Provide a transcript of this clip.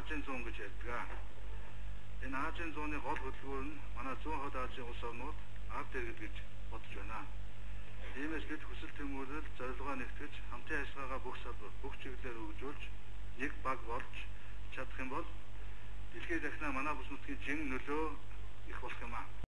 Азийн зуун гэж ярьдаг. Энэ Азийн зууны гол хөдөлгүүр нь манай зүүн хойд Азийн улс орнууд ард иргэд гэж бодож байна. Иймээс бид хүсэл тэмүүлэл зорилгоо нэгтгэж хамтын ажиллагаагаа бүх салбар, бүх чиглэлээр хөгжүүлж нэг баг болж чадах юм бол дэлхийд дахина манай бүс нутгийн жин нөлөө их болох юм аа.